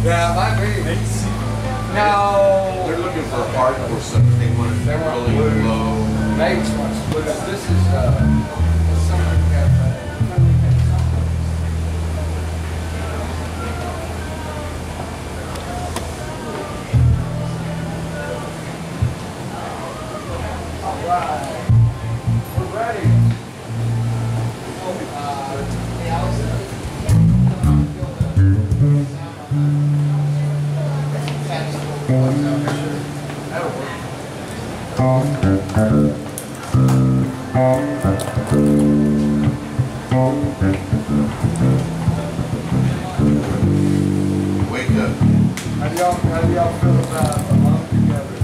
Yeah, it might be. No. They're looking for a part or something. They want it really low. Maybe it's one split. This is something we got. All right. We're ready. Wake up. How do y'all feel about alone together?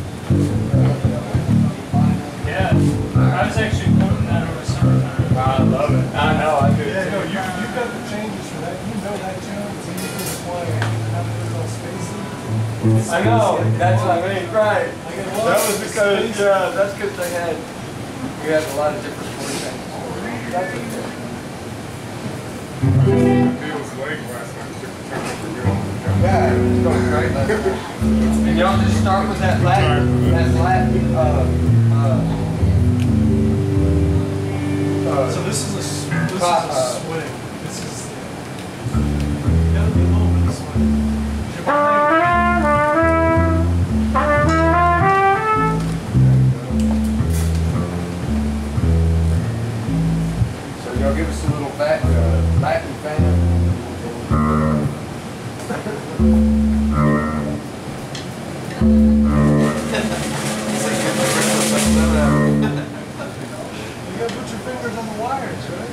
Yeah, I was actually quoting that over summertime. I love it. I know, I do. Yeah, no, you've got the changes for that. You know that tune, so you can just want to have it a little spacey. I know, that's what I mean, right. Like it That was because, yeah, that's because we had a lot of different chord changes. That's okay. Yeah, it's going great. And y'all just start with that Latin, So this is a swing. This is gotta be a little bit of swing. So y'all give us a little Latin fan. You gotta put your fingers on the wires, right?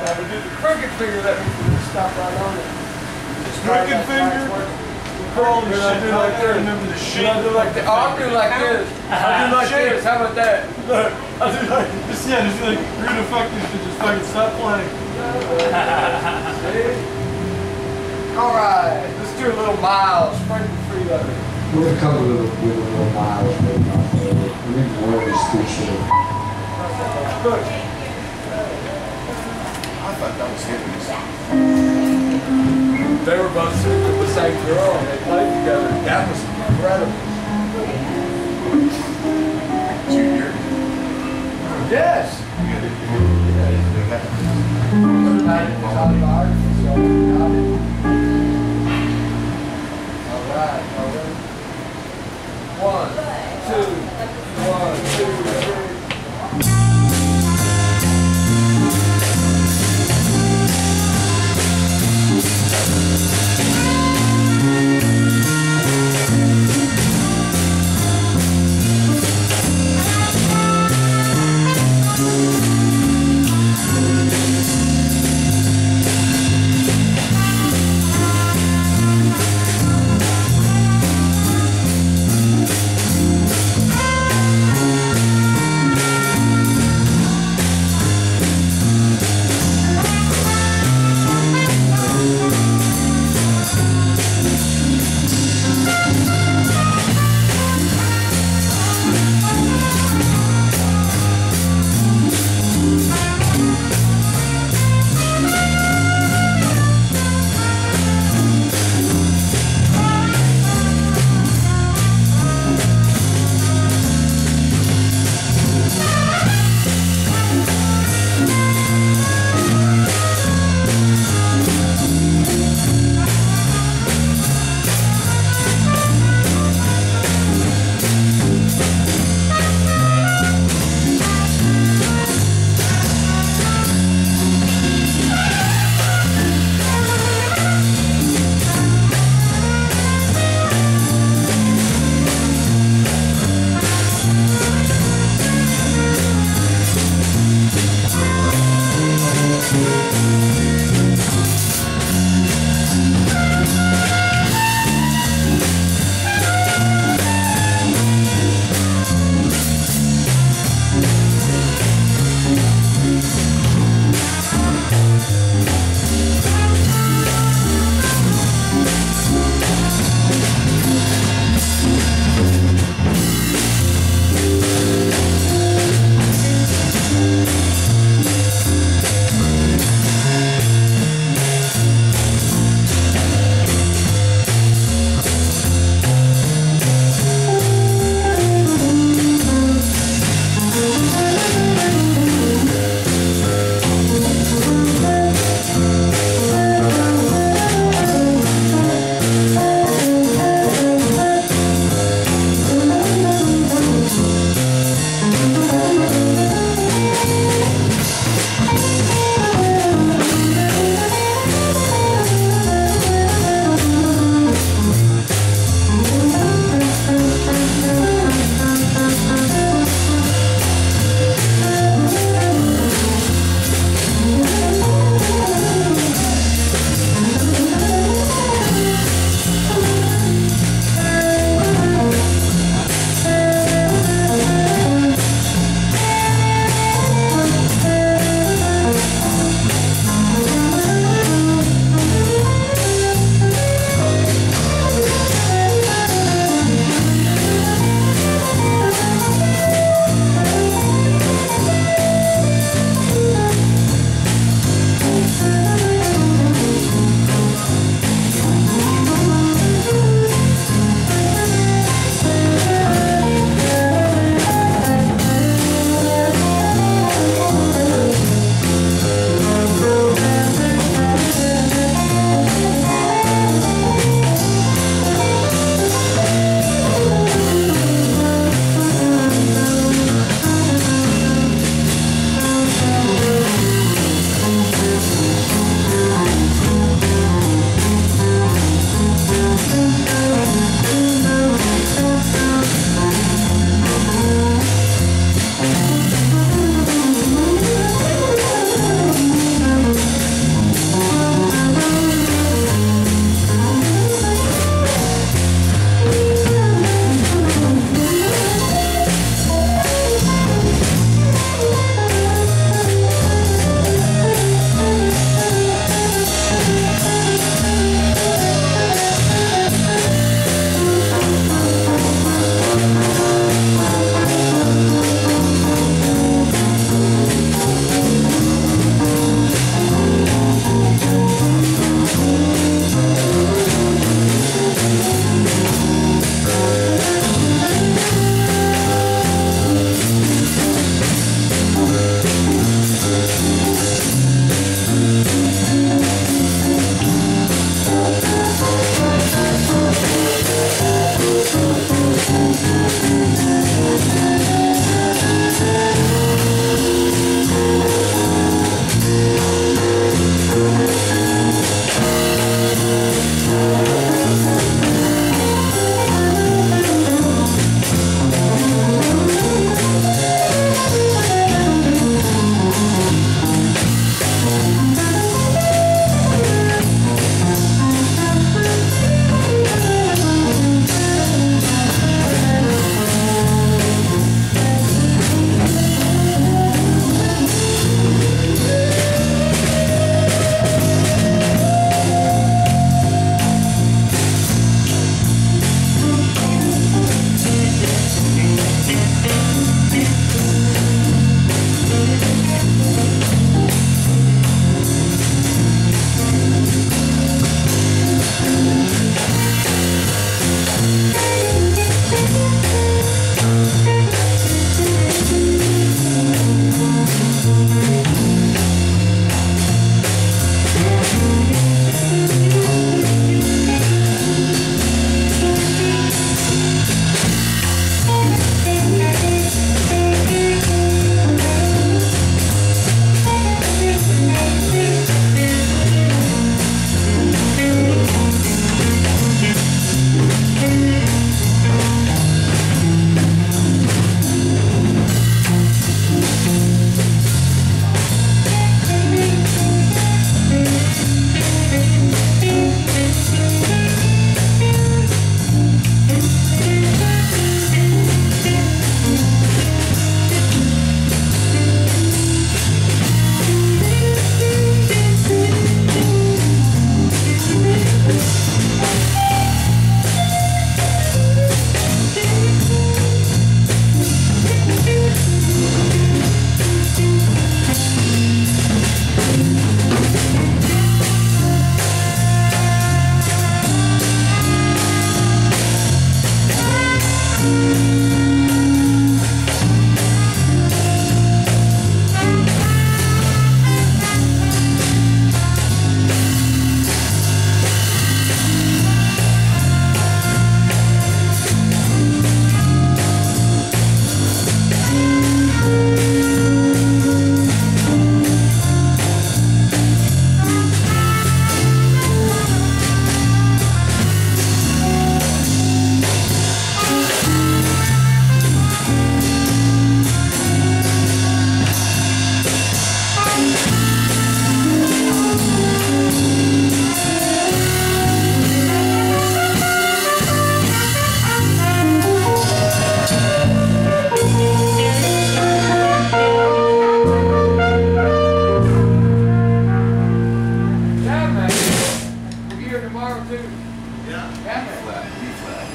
Now we do the crooked finger, that means we just stop right on it. Just Crooked finger? Holy shit, I do like I this. remember the shape. I do like this. Oh, I'll do like this. I'll do like this. How about that? Look, I'll do like this. Just, yeah, just like, we're gonna just fucking stop playing. See? Alright, let's do a little mild, sprinkle freeloader. We're gonna come with a little miles, maybe not. We need more of these too short. Look. I thought that was hippies. They were both sleeping with the same girl and they played together. That was incredible. Junior. Yes. Yeah, that. Alright, alright. 1, 2, 1, 2, 3.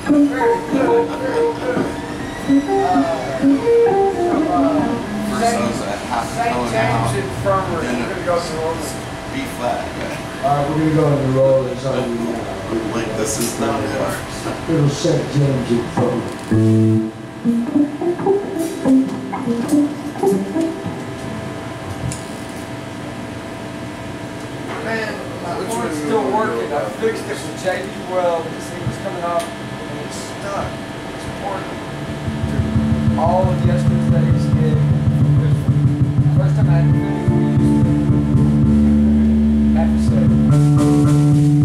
Very good, very good. First I was at half a St. tone James out. Infirmary. We're going to go to Orleans. B flat. Alright, we're gonna go on the roll and try Like this is not it. little St. James Infirmary. Man, my phone's still working. I fixed it with JD Weld. This thing was coming off and it's stuck. It's pouring all of yesterday's game. First time I had to have to say.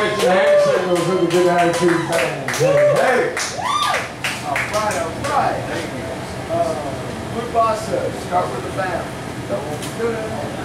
catching hand signals with a good attitude band. Hey! Alright. Good boss says, start with the band. That won't be good.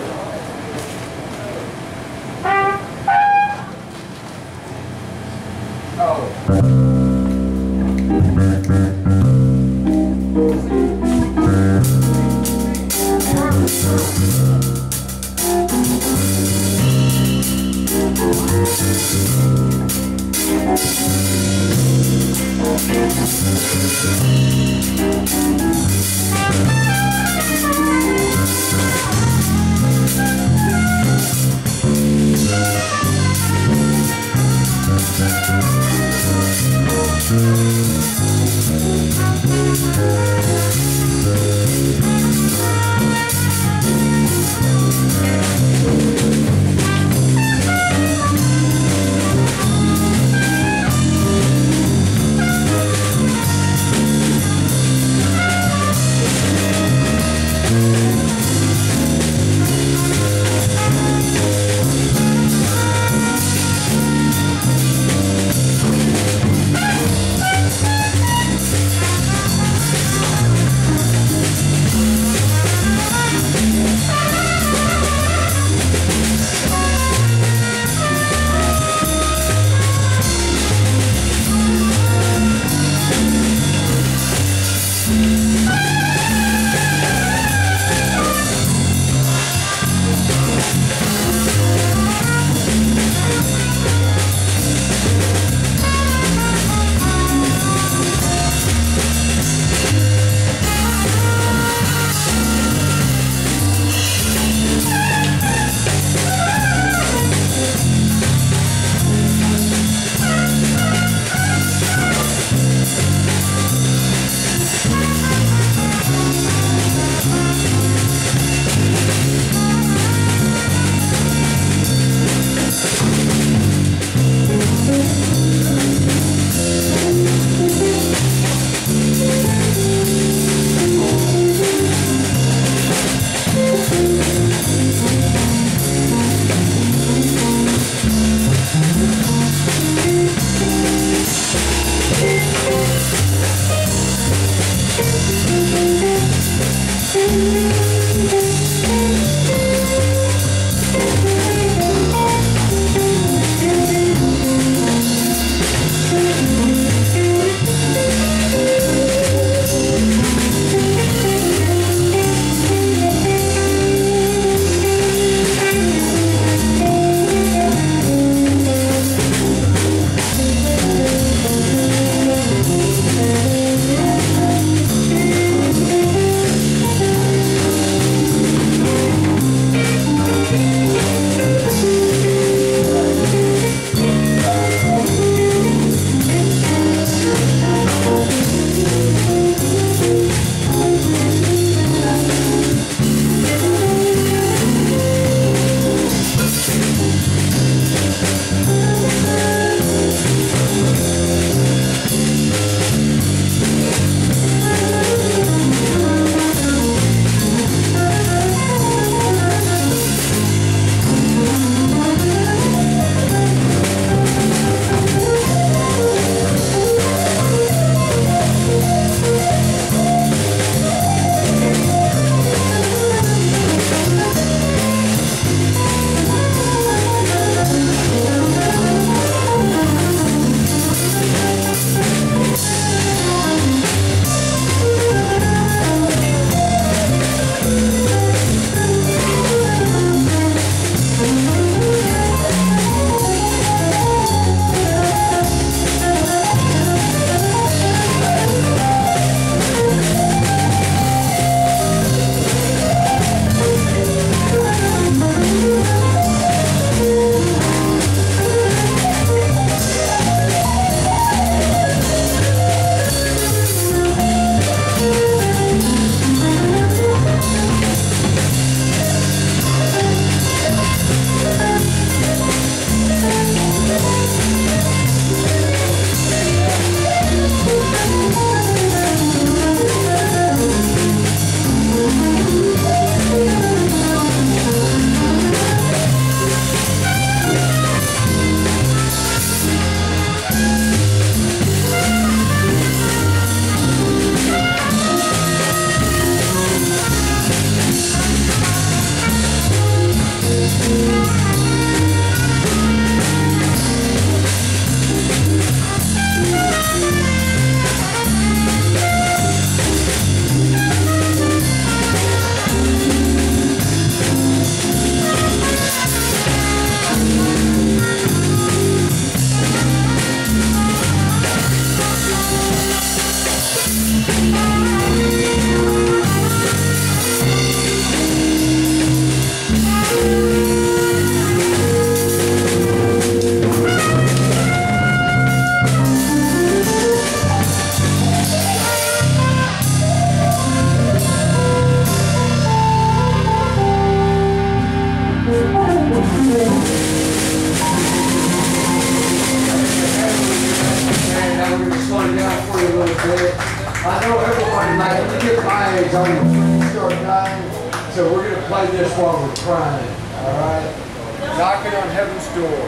bit. I know everybody, like, when you get my age, all your friends start dying. So we're going to play this while we're crying, all right? Knocking on heaven's door.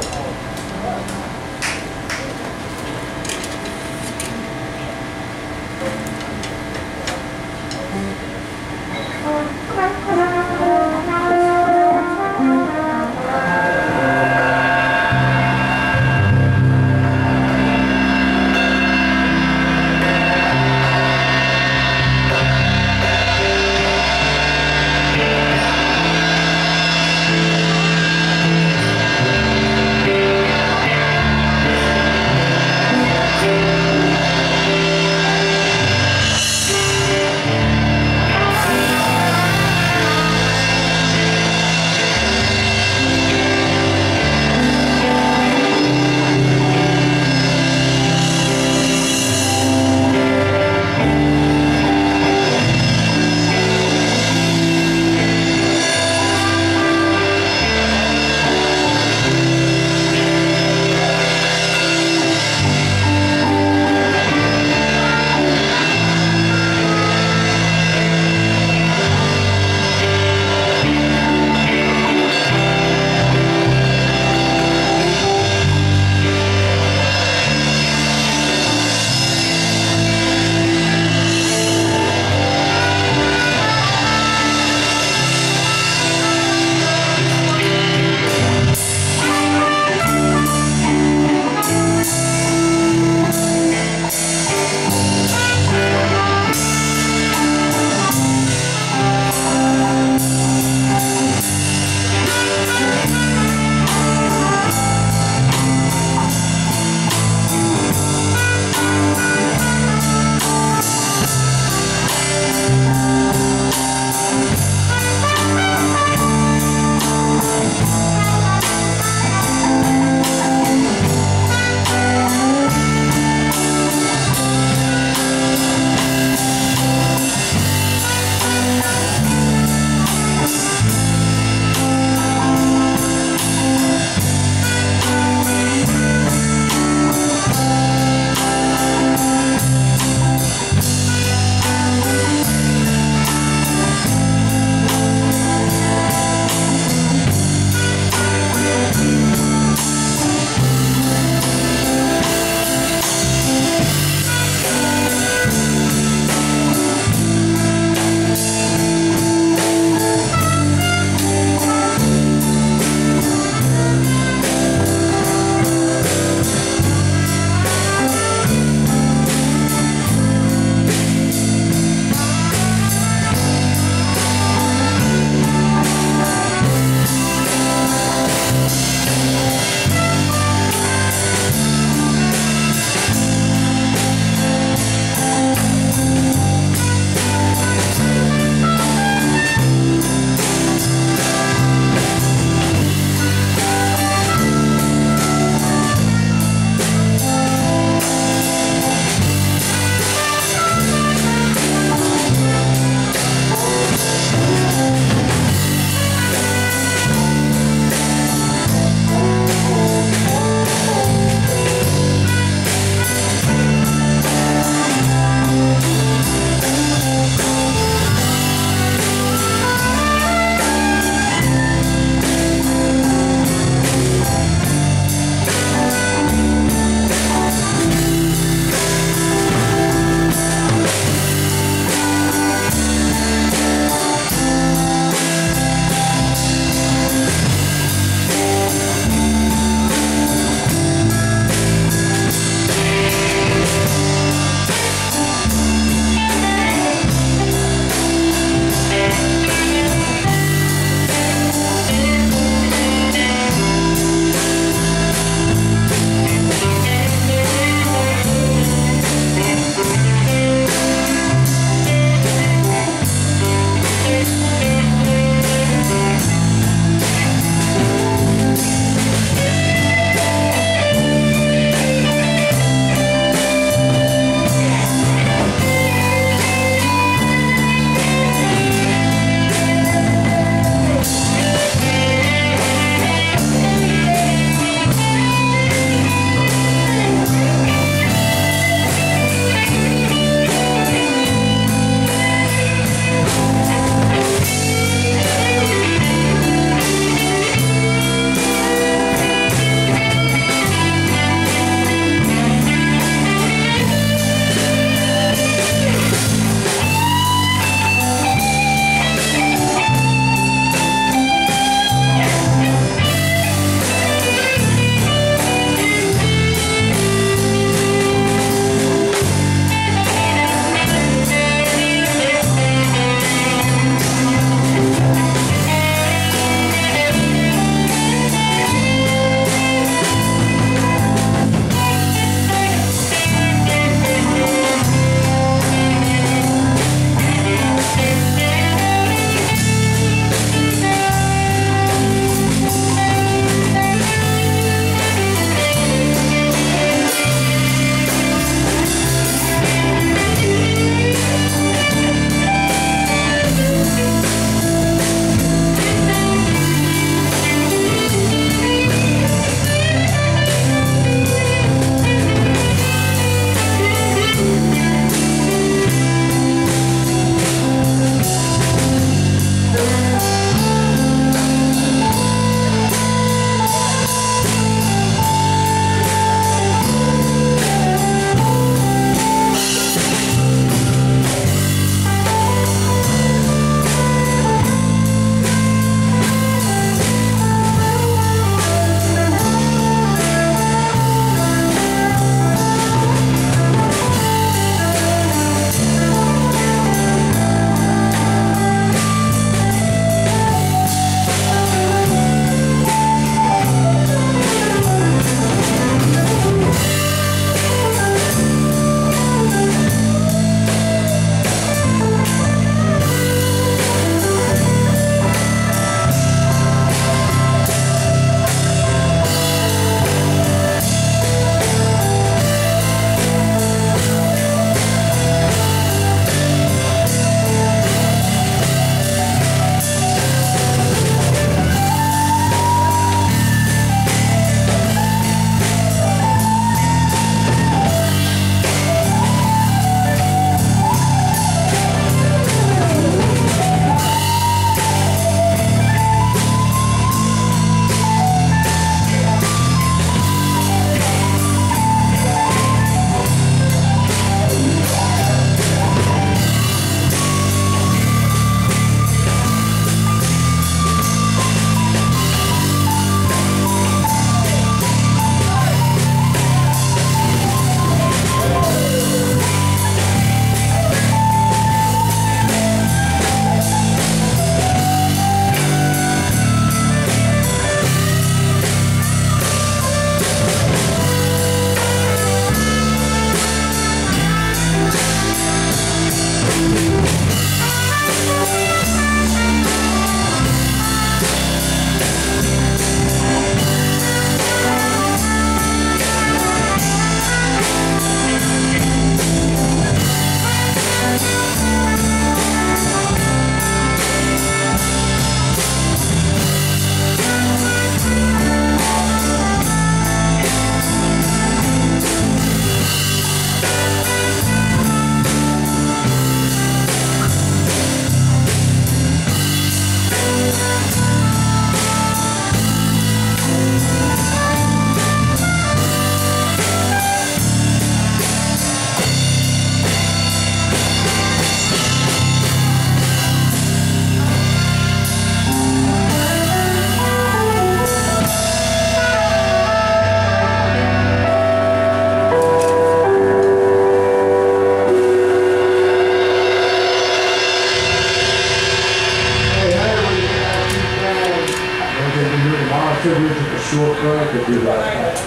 drunk or do last night?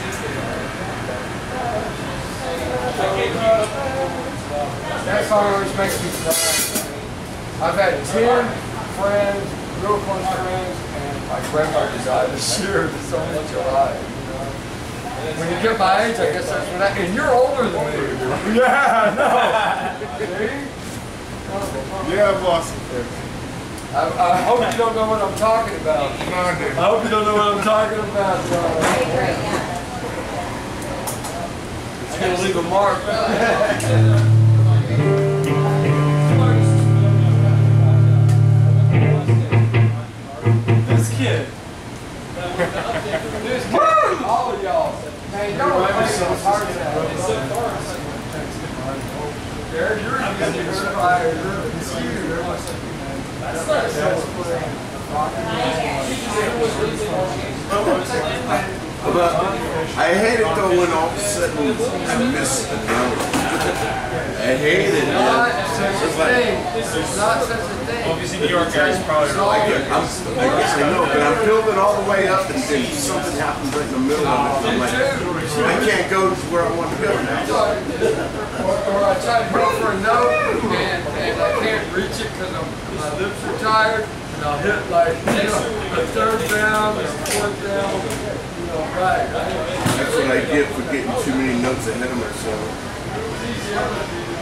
That song always makes me cry. I've had 10 friends, real close friends, and my grandmother died this year. There's so much alive, you know. When you get my age, I guess that's what I... And you're older than me. Yeah, no. See? Yeah, I've lost some friends. I hope you don't know what I'm talking about. I hope you don't know what I'm talking about. It's going to leave a mark. This kid. All of y'all. Hey, don't let me so hard to that. Derek, you're inspired. It's you. That's not But I hate it though when all of a sudden I miss a note. I hate it. It's not such a thing. Obviously, New York guys probably don't like it. I know, but I'm building all the way up and then something happens right in the middle of it. I'm like, I can't go to where I want to go now. Or I try to go for a note and I can't reach it because my lips are tired. And I'll hit like, you know, a third down or a fourth down. You know, right. That's what I get for getting too many notes ahead of myself. It's easier to